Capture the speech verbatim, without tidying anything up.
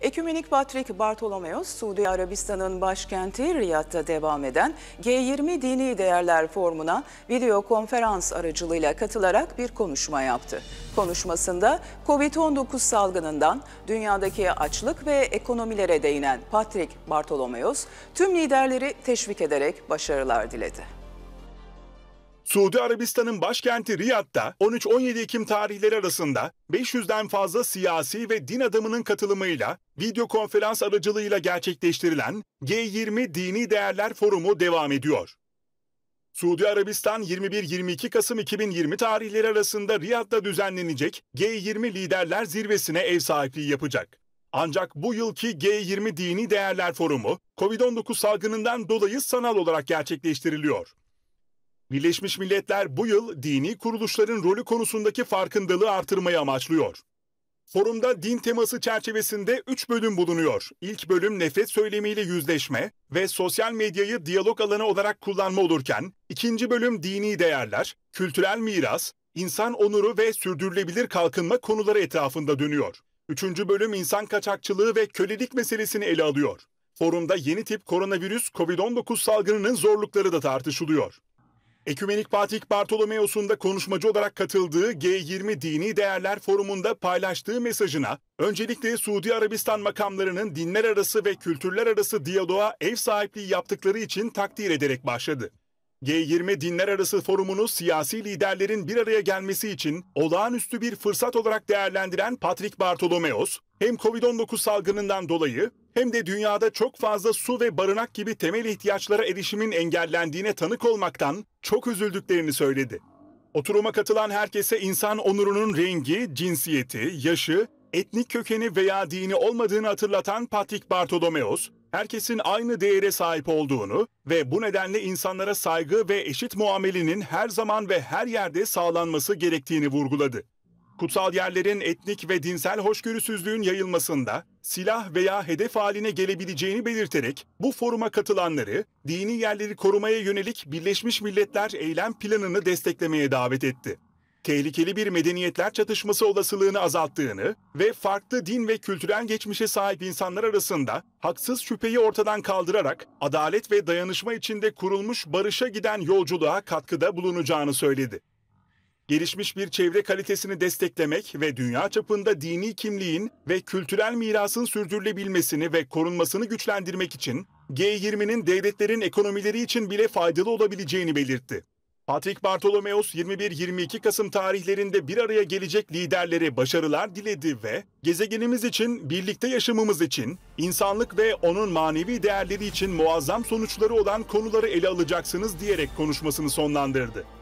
Ekümenik Patrik Bartolomeos, Suudi Arabistan'ın başkenti Riyad'da devam eden G yirmi Dini Değerler Forumu'na video konferans aracılığıyla katılarak bir konuşma yaptı. Konuşmasında Covid on dokuz salgınından dünyadaki açlık ve ekonomilere değinen Patrik Bartolomeos, tüm liderleri teşvik ederek başarılar diledi. Suudi Arabistan'ın başkenti Riyad'da on üç on yedi Ekim tarihleri arasında beş yüzden fazla siyasi ve din adamının katılımıyla video konferans aracılığıyla gerçekleştirilen G yirmi Dini Değerler Forumu devam ediyor. Suudi Arabistan yirmi bir yirmi iki Kasım iki bin yirmi tarihleri arasında Riyad'da düzenlenecek G yirmi Liderler Zirvesi'ne ev sahipliği yapacak. Ancak bu yılki G yirmi Dini Değerler Forumu Covid on dokuz salgınından dolayı sanal olarak gerçekleştiriliyor. Birleşmiş Milletler bu yıl dini kuruluşların rolü konusundaki farkındalığı artırmayı amaçlıyor. Forumda din teması çerçevesinde üç bölüm bulunuyor. İlk bölüm nefret söylemiyle yüzleşme ve sosyal medyayı diyalog alanı olarak kullanma olurken, ikinci bölüm dini değerler, kültürel miras, insan onuru ve sürdürülebilir kalkınma konuları etrafında dönüyor. Üçüncü bölüm insan kaçakçılığı ve kölelik meselesini ele alıyor. Forumda yeni tip koronavirüs Covid on dokuz salgınının zorlukları da tartışılıyor. Ekümenik Patrik Bartolomeos'un da konuşmacı olarak katıldığı G yirmi Dini Değerler Forumu'nda paylaştığı mesajına öncelikle Suudi Arabistan makamlarının dinler arası ve kültürler arası diyaloğa ev sahipliği yaptıkları için takdir ederek başladı. G yirmi Dinler Arası Forumu'nu siyasi liderlerin bir araya gelmesi için olağanüstü bir fırsat olarak değerlendiren Patrik Bartolomeos, hem Covid on dokuz salgınından dolayı hem de dünyada çok fazla su ve barınak gibi temel ihtiyaçlara erişimin engellendiğine tanık olmaktan çok üzüldüklerini söyledi. Oturuma katılan herkese insan onurunun rengi, cinsiyeti, yaşı, etnik kökeni veya dini olmadığını hatırlatan Patrik Bartolomeos, herkesin aynı değere sahip olduğunu ve bu nedenle insanlara saygı ve eşit muamelenin her zaman ve her yerde sağlanması gerektiğini vurguladı. Kutsal yerlerin etnik ve dinsel hoşgörüsüzlüğün yayılmasında silah veya hedef haline gelebileceğini belirterek bu foruma katılanları dini yerleri korumaya yönelik Birleşmiş Milletler eylem planını desteklemeye davet etti. Tehlikeli bir medeniyetler çatışması olasılığını azalttığını ve farklı din ve kültürel geçmişe sahip insanlar arasında haksız şüpheyi ortadan kaldırarak adalet ve dayanışma içinde kurulmuş barışa giden yolculuğa katkıda bulunacağını söyledi. Gelişmiş bir çevre kalitesini desteklemek ve dünya çapında dini kimliğin ve kültürel mirasın sürdürülebilmesini ve korunmasını güçlendirmek için G yirminin devletlerin ekonomileri için bile faydalı olabileceğini belirtti. Patrik Bartolomeos yirmi bir yirmi iki Kasım tarihlerinde bir araya gelecek liderlere başarılar diledi ve gezegenimiz için, birlikte yaşamımız için, insanlık ve onun manevi değerleri için muazzam sonuçları olan konuları ele alacaksınız diyerek konuşmasını sonlandırdı.